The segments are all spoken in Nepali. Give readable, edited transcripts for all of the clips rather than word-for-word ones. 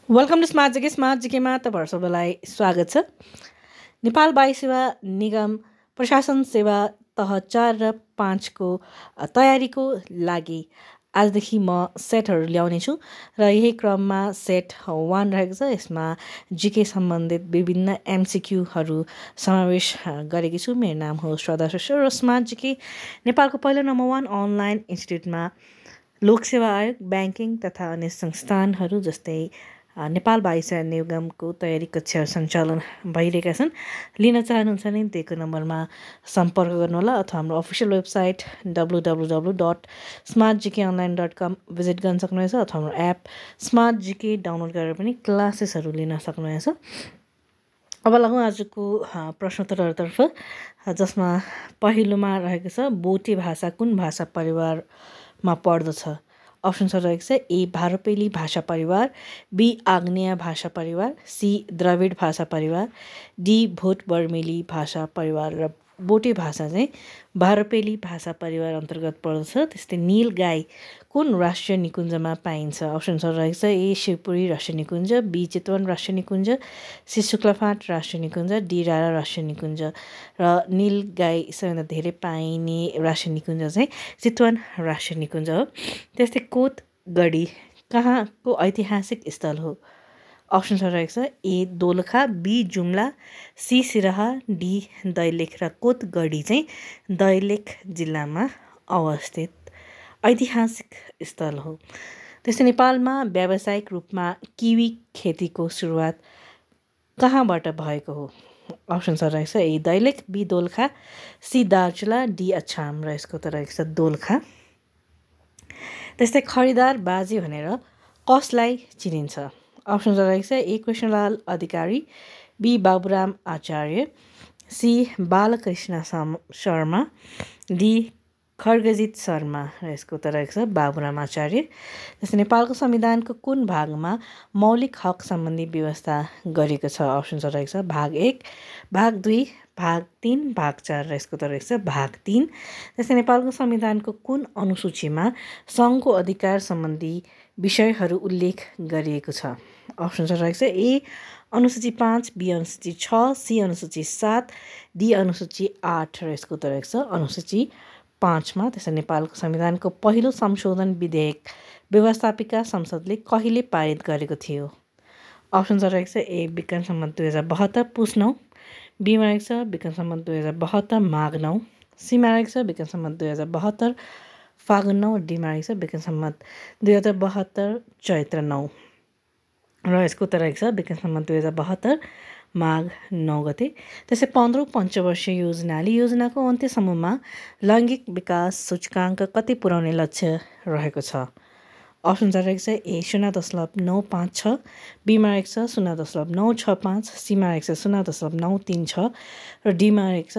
वेलकम टु स्मार्ट जिकेमा तपाईँहरू सबैलाई स्वागत छ। नेपाल वायु सेवा निगम प्रशासन सेवा तह 4 र 5 को तयारीको लागि आजदेखि म सेटहरू ल्याउने छु र यही क्रममा सेट 1 रहेको छ। यसमा जिके सम्बन्धित विभिन्न एमसिक्यूहरू समावेश गरेकी छु। मेरो नाम हो श्रद्धा श्रेष्ठ र स्मार्ट जिके नेपालको पहिलो नम्बर 1 अनलाइन इन्स्टिट्युटमा लोकसेवा आयोग, ब्याङ्किङ तथा अन्य संस्थानहरू जस्तै नेपाल वायु सेवा निगमको तयारी कक्षाहरू सञ्चालन भइरहेका छन्। लिन चाहनुहुन्छ भने दिएको नम्बरमा सम्पर्क गर्नुहोला अथवा हाम्रो अफिसियल वेबसाइट www.smartgkonline.com भिजिट गर्न सक्नुहुनेछ अथवा हाम्रो एप स्मार्ट जिके डाउनलोड गरेर पनि क्लासेसहरू लिन सक्नुहुनेछ। अब लागौँ आजको प्रश्नोत्तरहरूतर्फ, जसमा पहिलोमा रहेको छ बोटे भाषा कुन भाषा परिवारमा पर्दछ? अप्सन्सहरू रहेको छ ए भारोपेली भाषा परिवार, बी आग्नेय भाषा परिवार, सी द्रविड भाषा परिवार, डी भोट बर्मेली भाषा परिवार। र बोटे भाषा चाहिँ भारोपेली भाषा परिवार अन्तर्गत पर्दछ। त्यस्तै नील गाई कुन राष्ट्रिय निकुञ्जमा पाइन्छ? अप्सन्सहरू रहेको छ ए शिवपुरी राष्ट्रिय निकुञ्ज, बी चितवन राष्ट्रिय निकुञ्ज, सी शुक्लाफाँट राष्ट्रिय निकुञ्ज, डी रारा राष्ट्रिय निकुञ्ज। र नील गाई सबैभन्दा धेरै पाइने राष्ट्रिय निकुञ्ज चाहिँ चितवन राष्ट्रिय निकुञ्ज हो। त्यस्तै कोतगढी कहाँको ऐतिहासिक स्थल हो? अप्सन्सहरू रहेको छ A Dolakha, B Jumla, C Siraha, D Dailekh. र कोतगढी चाहिँ दैलेख जिल्लामा अवस्थित ऐतिहासिक स्थल हो। त्यस्तै नेपालमा व्यावसायिक रूपमा किवी खेतीको सुरुवात कहाँबाट भएको हो? अप्सन्सहरू रहेको छ A Dailekh, B Dolakha, C Darchula, D Achham. र यसको त रहेको छ दोलखा। त्यस्तै खरिदार बाजे भनेर कसलाई चिनिन्छ? अप्सन्सहरू रहेको छ A Krishnalal Adhikari, B Baburam Acharya, C Balkrishna Sharma, D Khadgajit Sharma. र यसको त रहेको छ बाबुराम आचार्य। त्यस्तै नेपालको संविधानको कुन भागमा मौलिक हक सम्बन्धी व्यवस्था गरिएको छ? अप्सन्सहरू रहेको छ भाग 1, भाग 2, भाग 3, भाग 4। र यसको त रहेको छ भाग 3। त्यस्तै नेपालको संविधानको कुन अनुसूचीमा सङ्घको अधिकार सम्बन्धी विषयहरू उल्लेख गरिएको छ? अप्सन्सहरू रहेको छ ए अनुसूची 5, बी अनुसूची 6, सी अनुसूची 7, डी अनुसूची 8। र यसको त रहेको छ अनुसूची 5मा। त्यसै नेपालको संविधानको पहिलो संशोधन विधेयक व्यवस्थापिका संसदले कहिले पारित गरेको थियो? अप्सन्सहरू रहेको छ ए विक्रम सम्वत 2072 पुस 9, बीमा रहेको छ विक्रम सम्वत 2072 माघ 9, सीमा रहेको छ विक्रम सम्वत 2072 फागुन 9, डीमा रहेको छ विक्रम सम्वत 2072 चैत्र 9। र यसको त रहेको छ विक्रम सम्वत 2072 माघ 9 गते। त्यसै 15औं पञ्चवर्षीय योजनाको अन्त्यसम्ममा लैङ्गिक विकास सूचकाङ्क कति पुर्याउने लक्ष्य रहेको छ? अप्सन्सहरू रहेको छ ए 0.956, बीमा रहेको छ 0.965, सीमा रहेको छ 0.936 र डीमा रहेको छ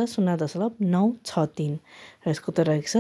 0.963। र यसको त रहेको छ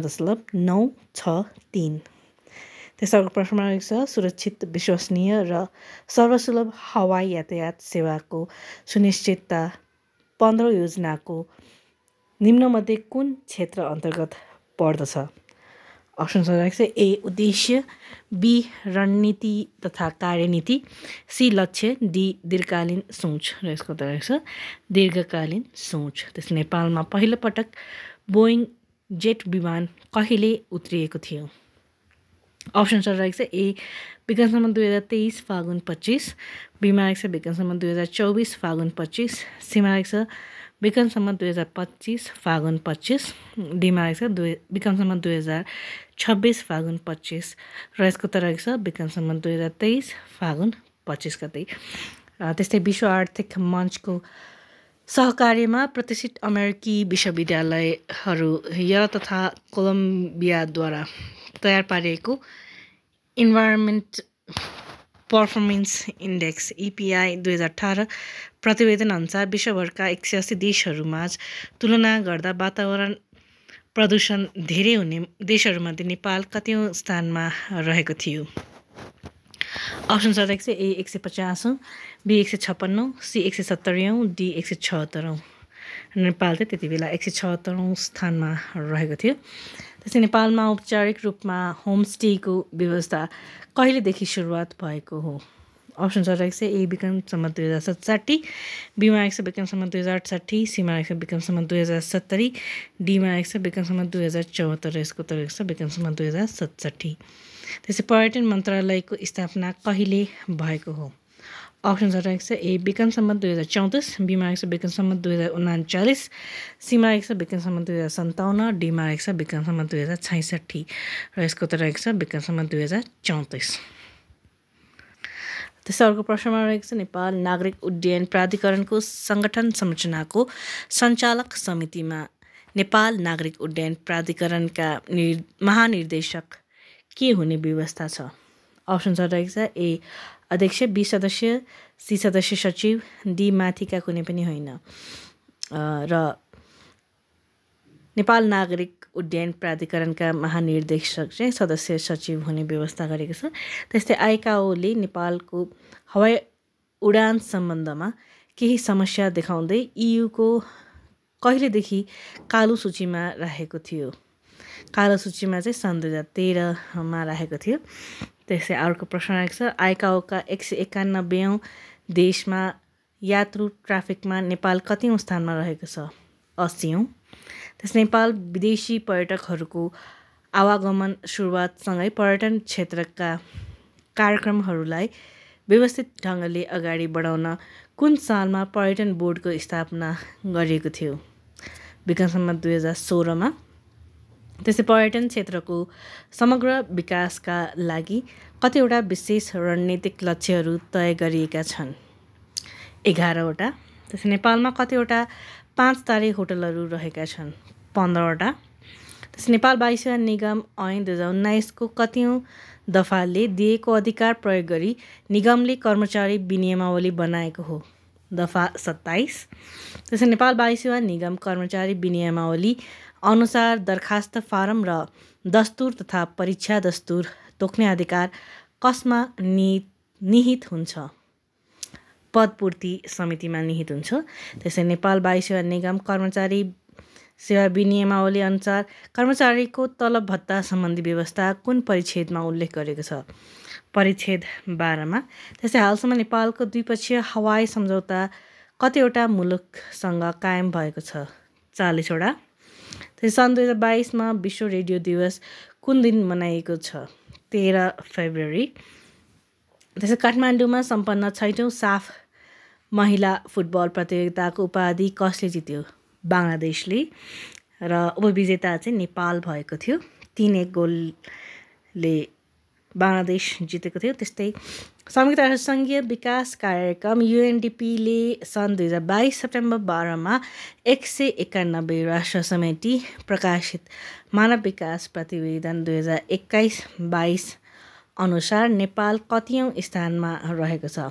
0.963। त्यसैको प्रश्नमा रहेको छ सुरक्षित, विश्वसनीय र सर्वसुलभ हवाई यातायात सेवाको सुनिश्चितता 15औं योजनाको निम्नमध्ये कुन क्षेत्र अन्तर्गत पर्दछ? अप्सन्सहरू रहेको छ ए उद्देश्य, बी रणनीति तथा कार्यनीति, सी लक्ष्य, डी दीर्घकालीन सोच। र यसको त रहेको छ दीर्घकालीन सोच। त्यस नेपालमा पहिलोपटक बोइङ जेट विमान कहिले उत्रिएको थियो? अप्सन्सहरू रहेको छ ए विक्रम सम्वत 2023 फागुन 25, बीमा रहेको छ विक्रम सम्वत 2024 फागुन 25, सीमा रहेको छ विक्रम सम्वत 2025 फागुन 25, डीमा रहेको छ विक्रम सम्वत 2026 फागुन 25। र यसको त रहेको छ विक्रम सम्वत 2023 फागुन 25 गते। त्यस्तै विश्व आर्थिक मञ्चको सहकार्यमा प्रतिष्ठित अमेरिकी विश्वविद्यालयहरू यल तथा कोलम्बियाद्वारा तयार पारिएको इन्भाइरोमेन्ट पर्फर्मेन्स इन्डेक्स EPI 2018 प्रतिवेदन अनुसार विश्वभरका 180 देशहरूमाझ तुलना गर्दा वातावरण प्रदूषण धेरै हुने देशहरूमध्ये नेपाल कतिौं स्थानमा रहेको थियो? अप्सन्सहरू रहेको छ ए 150औं, बी 156औं, सी 170औं, डी 176औं। नेपाल चाहिँ त्यति बेला 176औं स्थानमा रहेको थियो। त्यसै नेपालमा औपचारिक रूपमा होमस्टेको व्यवस्था कहिलेदेखि सुरुवात भएको हो? अप्सन छ रहेको छ ए विक्रम सम्वत 2067, बीमा रहेको छ विक्रम सम्वत 2068, सीमा रहेको छ विक्रम सम्वत 2070, डीमा रहेको छ विक्रम सम्वत 2074 र यसको उत्तर रहेको छ विक्रम सम्वत 2067। त्यसै पर्यटन मन्त्रालयको स्थापना कहिले भएको हो? अप्सन रहेको छ ए विक्रम सम्वत 2034, बीमा रहेको छ विक्रम सम्वत 2039, सीमा रहेको छ विक्रम सम्वत 2057, डीमा रहेको छ विक्रम सम्वत 2066 र यसको उत्तर रहेको छ विक्रम सम्वत 2034। त्यसै अर्को प्रश्नमा रहेको छ नेपाल नागरिक उड्डयन प्राधिकरणको सङ्गठन संरचनाको सञ्चालक समितिमा नेपाल नागरिक उड्डयन प्राधिकरणका महानिर्देशक के हुने व्यवस्था छ? अप्सन रहेको छ ए अध्यक्ष, बी सदस्य, सी सदस्य सचिव, डी माथिका कुनै पनि होइन। र नेपाल नागरिक उड्डयन प्राधिकरणका महानिर्देशक चाहिँ सदस्य सचिव हुने व्यवस्था गरेको छ। त्यस्तै आइकाओले नेपालको हवाई उडान सम्बन्धमा केही समस्या देखाउँदै इयुको कहिलेदेखि कालो सूचीमा राखेको थियो? कालो सूचीमा चाहिँ सन् 2013मा राखेको थियो। त्यसै अर्को प्रश्न रहेको छ आइकाओका 191औं देशमा यात्रु ट्राफिकमा नेपाल कतिौँ स्थानमा रहेको छ? 80औं। त्यसै नेपाल विदेशी पर्यटकहरूको आवागमन सुरुवातसँगै पर्यटन क्षेत्रका कार्यक्रमहरूलाई व्यवस्थित ढङ्गले अगाडि बढाउन कुन सालमा पर्यटन बोर्डको स्थापना गरिएको थियो? विक्रम सम्वत 2016मा। त्यसै पर्यटन क्षेत्रको समग्र विकासका लागि कतिवटा विशेष रणनीतिक लक्ष्यहरू तय गरिएका छन्? 11वटा। त्यसै नेपालमा कतिवटा 5 तारे होटलहरू रहेका छन्? 15वटा। त्यसै नेपाल वायु सेवा निगम ऐन 2019 को कतिौँ दफाले दिएको अधिकार प्रयोग गरी निगमले कर्मचारी विनियमावली बनाएको हो? दफा 27। त्यसै नेपाल वायु सेवा निगम कर्मचारी विनियमावली अनुसार दरखास्त फारम र दस्तुर तथा परीक्षा दस्तुर तोक्ने अधिकार कसमा निहित हुन्छ? पदपूर्ति समितिमा निहित हुन्छ। त्यसै नेपाल वायु सेवा निगम कर्मचारी सेवा विनियमावली अनुसार कर्मचारीको तलब भत्ता सम्बन्धी व्यवस्था कुन परिच्छेदमा उल्लेख गरेको छ? परिच्छेद 12मा। त्यसै हालसम्म नेपालको द्विपक्षीय हवाई सम्झौता कतिवटा मुलुकसँग कायम भएको छ? 40वटा। त्यसै सन् 2022मा विश्व रेडियो दिवस कुन दिन मनाइएको छ? 13 फेब्रुअरी। त्यसै काठमाडौँमा सम्पन्न 6औं साफ महिला फुटबल प्रतियोगिताको उपाधि कसले जित्यो? बङ्गलादेशले। र उपविजेता चाहिँ नेपाल भएको थियो। 3-1 गोलले बङ्गलादेश जितेको थियो। त्यस्तै संयुक्त राष्ट्रसङ्घीय विकास कार्यक्रम UNDPले सन् 2022 सेप्टेम्बर 12मा 191 राष्ट्र समेटी प्रकाशित मानव विकास प्रतिवेदन 2021-22 अनुसार नेपाल कतिौँ स्थानमा रहेको छ?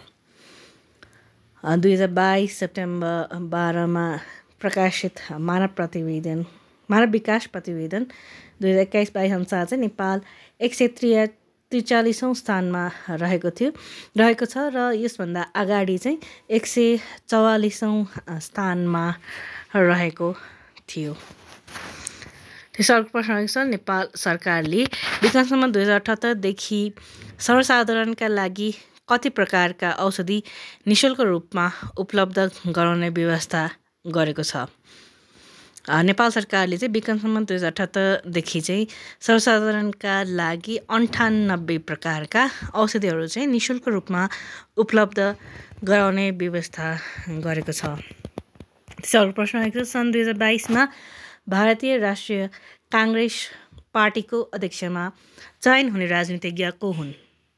2022 सेप्टेम्बर 12मा प्रकाशित मानव विकास प्रतिवेदन 2021-22 अनुसार चाहिँ नेपाल 143औं स्थानमा रहेको छ र यसभन्दा अगाडि चाहिँ 144औं स्थानमा रहेको थियो। त्यसर्को प्रश्न रहेको छ नेपाल सरकारले विक्रम सम्वत 2078 देखि सर्वसाधारणका लागि कति प्रकारका औषधि निशुल्क रूपमा उपलब्ध गराउने व्यवस्था गरेको छ? नेपाल सरकारले चाहिँ विक्रम सम्वत 2078 देखि चाहिँ सर्वसाधारणका लागि 98 प्रकारका औषधिहरू चाहिँ निशुल्क रूपमा उपलब्ध गराउने व्यवस्था गरेको छ। त्यसर्को प्रश्न रहेको छ सन् 2022मा भारतीय राष्ट्रिय काङ्ग्रेस पार्टीको अध्यक्षमा चयन हुने राजनीतिज्ञ को हुन्?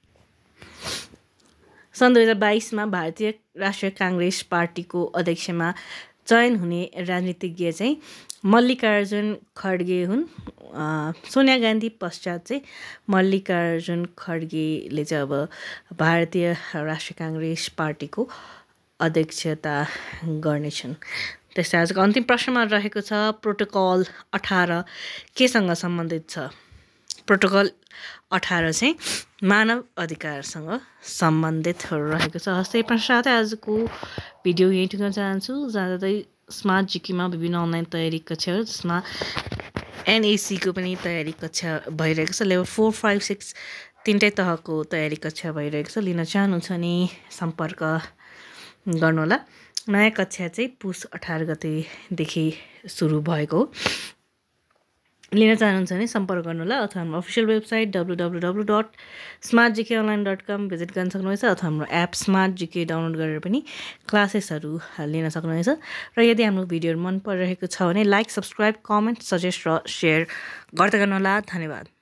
सन् 2022मा भारतीय राष्ट्रिय काङ्ग्रेस पार्टीको अध्यक्षमा चयन हुने राजनीतिज्ञ चाहिँ मल्लिकार्जुन खड्गे हुन्। सोनिया गान्धी पश्चात चाहिँ मल्लिकार्जुन खड्गेले चाहिँ अब भारतीय राष्ट्रिय काङ्ग्रेस पार्टीको अध्यक्षता गर्नेछन्। त्यस्तै आजको अन्तिम प्रश्नमा रहेको छ प्रोटोकल 18 केसँग सम्बन्धित छ? प्रोटोकल 18 चाहिँ मानव अधिकारसँग सम्बन्धित रहेको छ। हस्तै पश्चातै आजको भिडियो यहीँ टुङ्ग्न चाहन्छु। जाँदै स्मार्ट जिकेमा विभिन्न अनलाइन तयारी कक्षाहरू जसमा NAC को पनि तयारी कक्षा भइरहेको छ। लेभल 4, 5, 6 3टै तहको तयारी कक्षा भइरहेको छ। लिन चाहनुहुन्छ भने सम्पर्क गर्नुहोला। नयाँ कक्षा चाहिँ पुस 18 गतेदेखि सुरु भएको हो। लिन चाहनुहुन्छ भने सम्पर्क गर्नुहोला अथवा हाम्रो अफिसियल वेबसाइट www.smartgkonline.com भिजिट गर्न सक्नुहुनेछ अथवा हाम्रो एप स्मार्ट जिके डाउनलोड गरेर पनि क्लासेसहरू लिन सक्नुहुनेछ। र यदि हाम्रो भिडियोहरू मन परिरहेको छ भने लाइक, सब्सक्राइब, कमेन्ट, सजेस्ट र सेयर गर्दै गर्नुहोला। धन्यवाद।